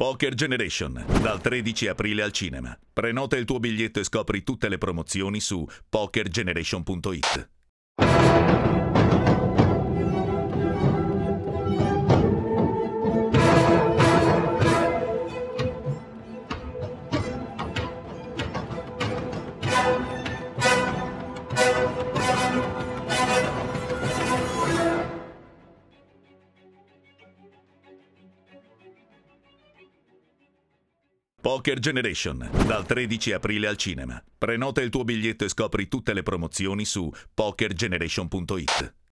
Poker Generation, dal 13 aprile al cinema. Prenota il tuo biglietto e scopri tutte le promozioni su pokergeneration.it. Poker Generation, dal 13 aprile al cinema. Prenota il tuo biglietto e scopri tutte le promozioni su pokergeneration.it.